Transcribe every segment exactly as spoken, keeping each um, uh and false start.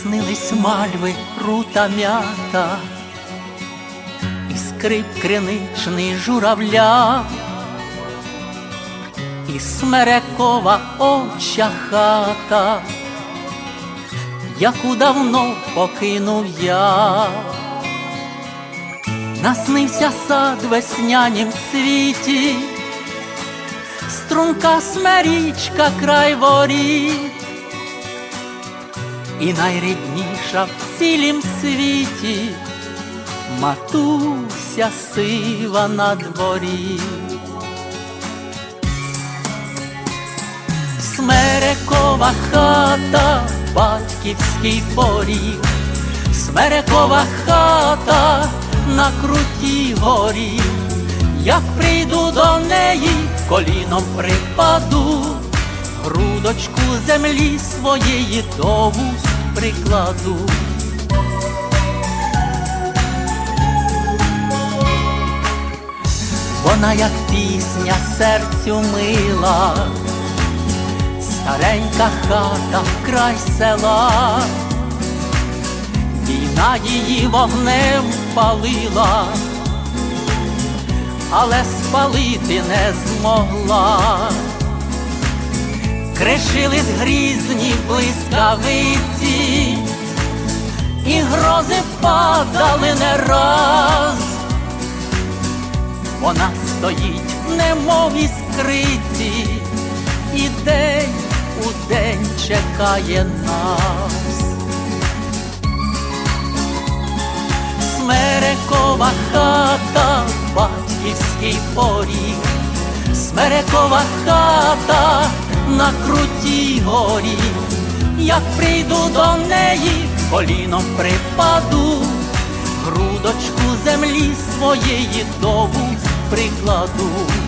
снились мальви, рута м'ята, і скрип криничний журавля, і смерекова оча хата, яку давно покинув я. Наснився сад веснянім цвіті, струнка смерічка край воріт, і найрідніша в цілім світі матуся сива на дворі. Смерекова хата, батьківський поріг, смерекова хата на крутій горі. Як прийду до неї, коліном припаду, грудочку землі своєї до вуст прикладу. Вона, як пісня, серцю мила, старенька хата край села. Війна її вогнем палила, але спалити не змогла. Кришились грізні блискавиці, і грози падали не раз. Вона стоїть, немов іскриці, і день у день чекає нас. Смерекова хата, батьківський поріг, смерекова хата на крутій горі. Як прийду до неї, коліном припаду, грудочку землі своєї до вуст прикладу.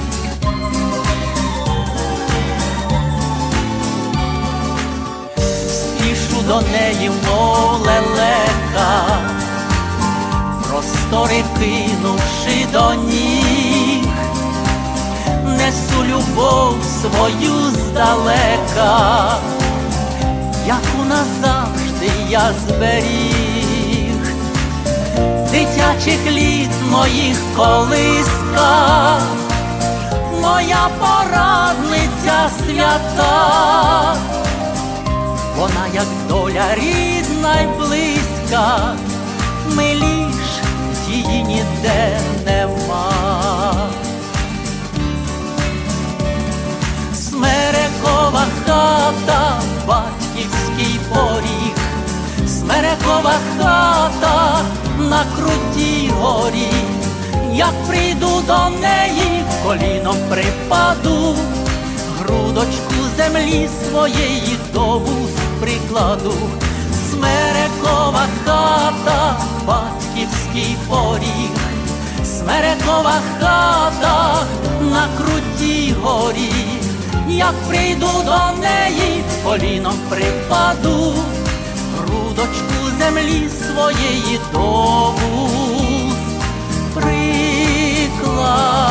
Спішу до неї, мов лелека, простори кинувши до ніг, несу любов свою здалека, яку назавжди я зберіг. Дитячих літ моїх колиска, моя порадниця свята. Вона, як доля рідна й близька, миліш її ніде нема. Смерекова хата, батьківський поріг, смерекова хата на крутій горі. Як прийду до неї, коліном припаду, грудочку землі своєї до вуст прикладу. Смерекова хата, батьківський поріг, смерекова хата на крутій горі. Як прийду до неї, коліном припаду, грудочку землі своєї до вуст прикладу.